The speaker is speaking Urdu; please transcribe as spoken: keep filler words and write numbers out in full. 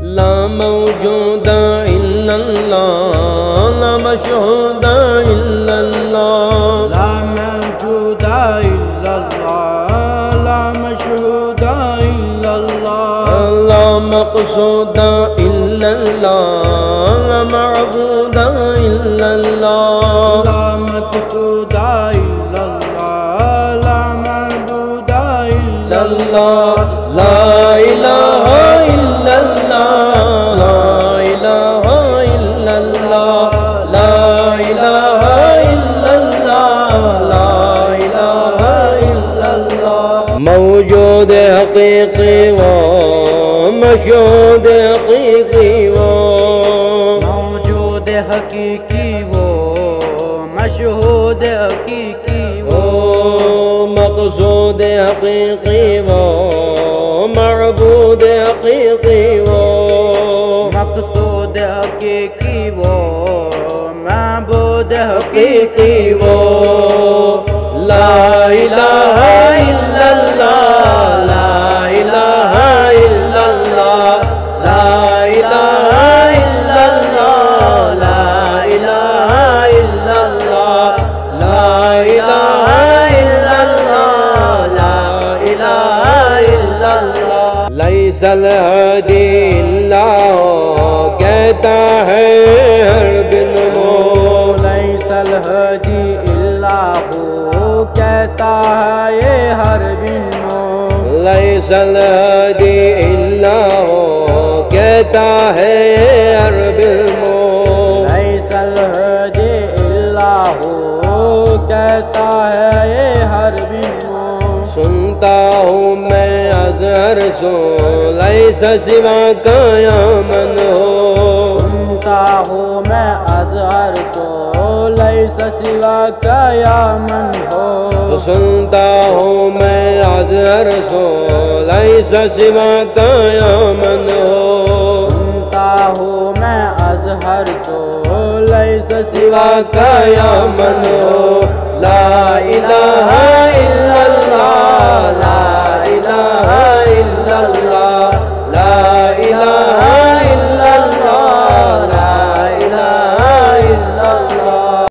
لا موجود إلا الله لا مشهود إلا الله لا موجود إلا الله لا مشهود إلا الله لا مقصود إلا الله لا معبود إلا الله لا مقصود إلا الله لا معبود إلا الله لا إله إلا الله لا إله إلا الله لا إله إلا الله لا إله إلا الله موجود حقيقي ومشهود حقيقي و موجود حقیقی وہ مشہود حقیقی وہ مقصود حقيقي و معبود حقيقي و مقصود حقیقی وہ معبود حقيقي حقیقی و لا إله إلا الله لا إله إلا الله لا إله إلا الله لا إله إلا الله لا إله إلا الله لا إله إلا الله ليس الهادي إلا هو کہتا ہے ہر دن وہ لیس الہدی الا ہو کہتا ہے یہ ہر بن مو لیس الہادی الا ہو کہتا ہے ہر دن وہ لیس الہدی الا ہو کہتا ہے یہ ہر بن مو سنتا ہوں میں ازہر سو لیس سوا کا یا من ہو سنتا ہوں میں ازہر سو لیس سوا کا یا من ہو سنتا ہوں میں ازہر سو لیس سوا کا یا من ہو سنتا ہوں میں ازہر سو لیس سوا کا یا من ہو لا الہ الا اللہ لا